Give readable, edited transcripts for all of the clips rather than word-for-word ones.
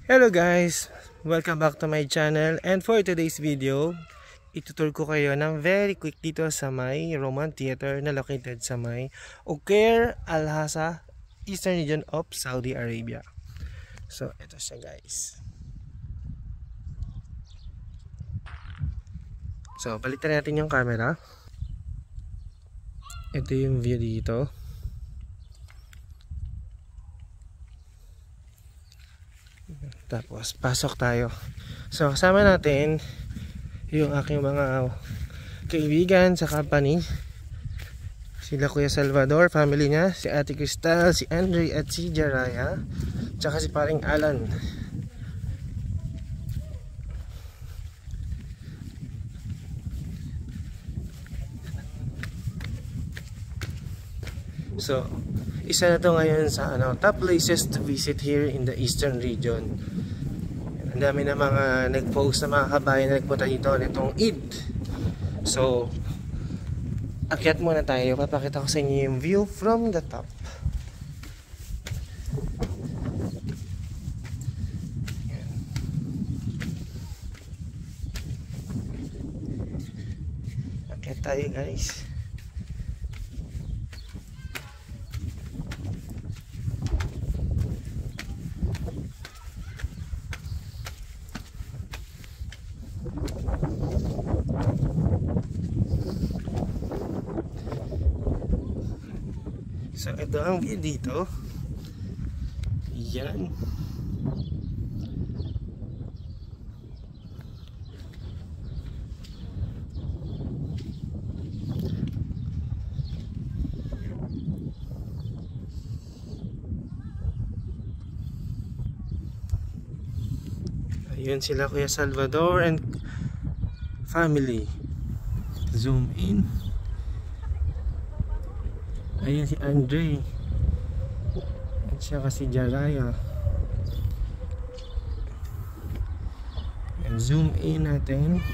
Hello guys! Welcome back to my channel, and for today's video, itutur ko kayo ng very quick dito sa may Roman Theater na located sa may Uqair Al-Hasa, Eastern region of Saudi Arabia. So, ito siya guys. So, balikan natin yung camera. Ito yung view dito. Tapos, pasok tayo. So, kasama natin yung aking mga kaibigan sa company. Sila Kuya Salvador, family niya, si Ate Cristal, si Andre at si Jaraya, tsaka si paring Alan. So, isa na to ngayon sa top places to visit here in the Eastern region. Ang dami na mga nag-post na mga kabayan na nagpunta dito nitong Eid. So, akyat muna tayo. Papakita ko sa inyo yung view from the top. Akyat tayo guys. So, ito ang view dito. Yan. Ayun sila Kuya Salvador and family. Zoom in. Ayun si Andre at saka si Jaraya. And zoom in natin.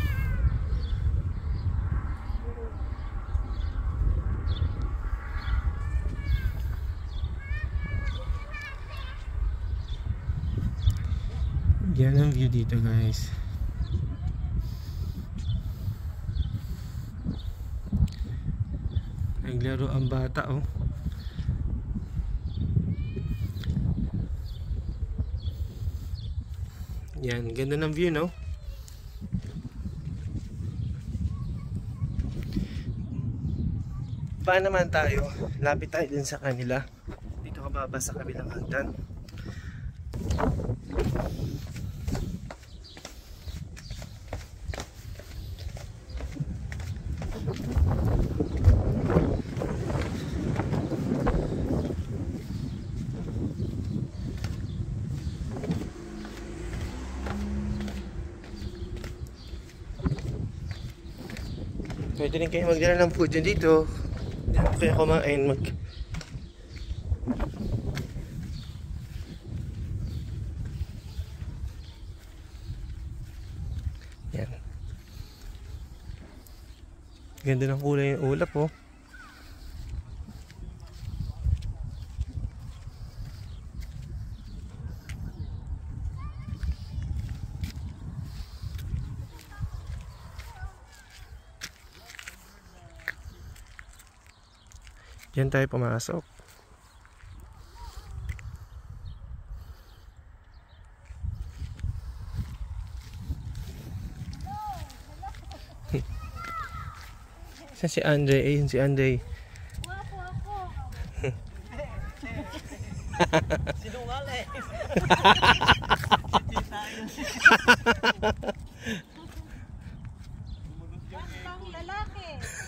Yan ang view dito guys. Naglaro ang bata oh. Yan, ganda ng view no. Pa naman tayo, lapit tayo din sa kanila. Dito ka baba sa kabilang hagdan. Pwede rin kayo magdala ng food dyan dito. Kaya kumain Yan. Ganda ng kulay ng ulap oh. Diyan tayo pumasok. Saan si Andre? Ayun si Andre. Sinungaling. Bastang lalaki.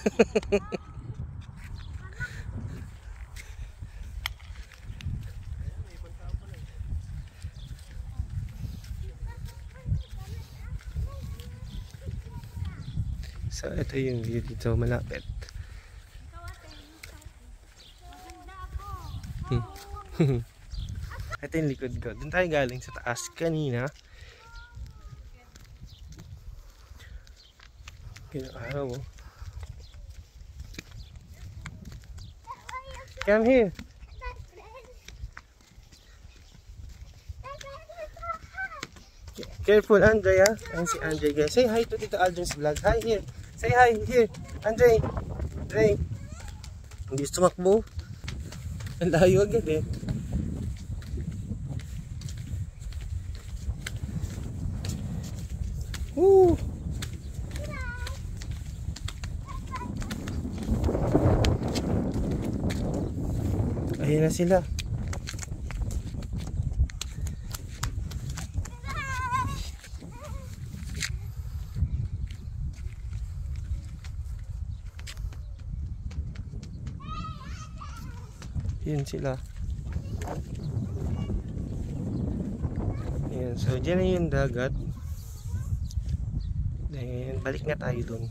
So ito yung view dito malapit. Ito yung likod ko. Doon tayo galing sa taas kanina. Araw oh. Come here. Careful, Andre, ha? Ayan si Andre, guys. Say hi to Tito Aldrin's vlog. Hi, here. Say hi, here. Andre. Andre. Hindi tumakbo. Ang layo agad, eh. Woo! Ayan na sila. Yan sila. Yan. So, dyan na yung dagat. Then, balik nga tayo dun.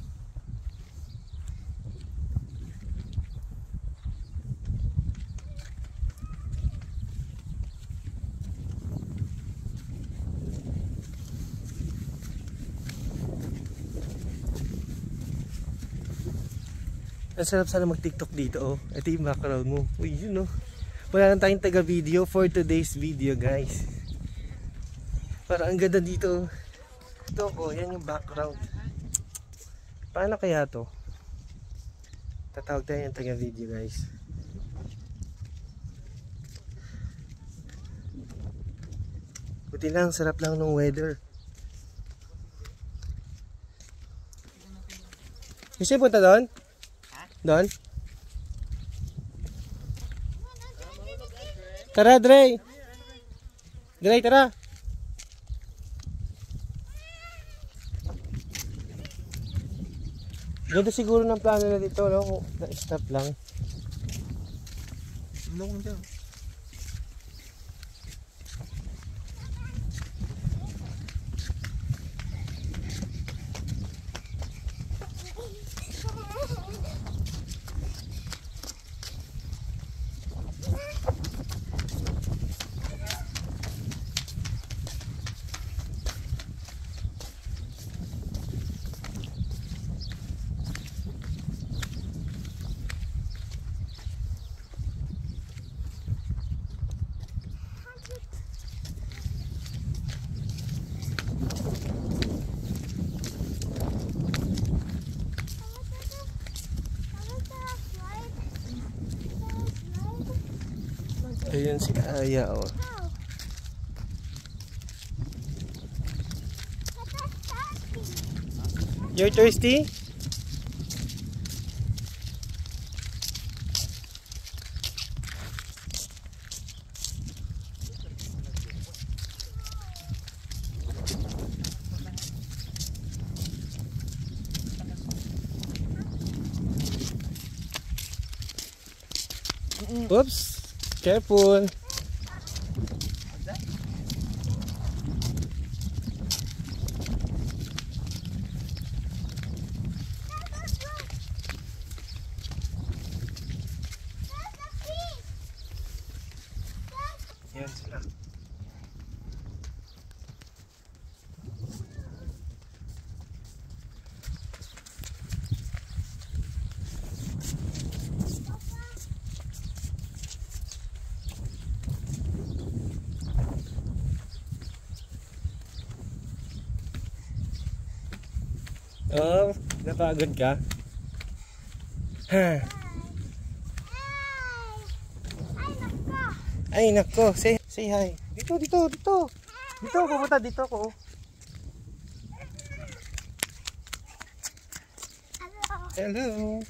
Ang sarap sana mag-TikTok dito, oh. Ito yung background mo. Uy, yun, oh. Wala lang tayong taga-video for today's video, guys. Para ang ganda dito. Ito, oh. Yan yung background. Paano kaya to? Tatawag tayo yung taga-video, guys. Buti lang, sarap lang ng weather. Kasi punta doon? Doon? Tara, Dre! Dre, tara! Ganda siguro ng plano na dito, no? Na-stop lang. Ano kung dyan? Ayan si Aya, oh. You're thirsty? Oops. Careful. Yan sila. Oh, napagod ka? Ha? Ay, nako. Say hi. Dito. Dito, pupunta dito ko. Hello.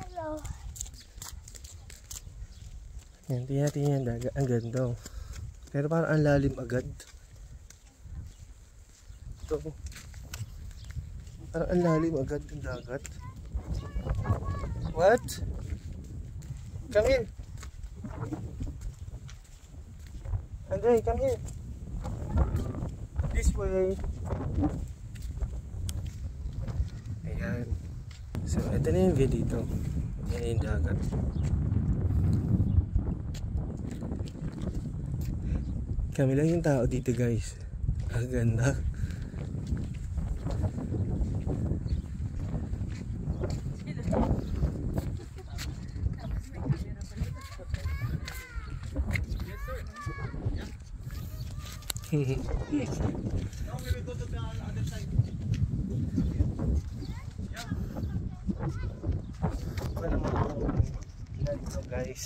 Yan, tingnan natin yung dagat. Ang ganda. Pero parang ang lalim agad. Ito. Parang ang lalim agad ng dagat. What? Come here. Andre, come here. This way. Ayan. So, ito na yung view dito. Yan yung dagat. Kami lang yung tao dito, guys. Ang ganda. Ano naman yung live ko guys?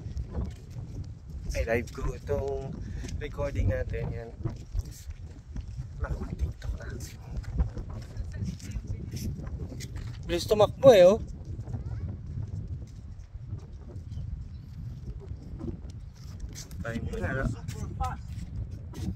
Ay, live ko itong recording natin yan. Naku, TikTok na. Bilis tumakbo eh, oh. Time mo na.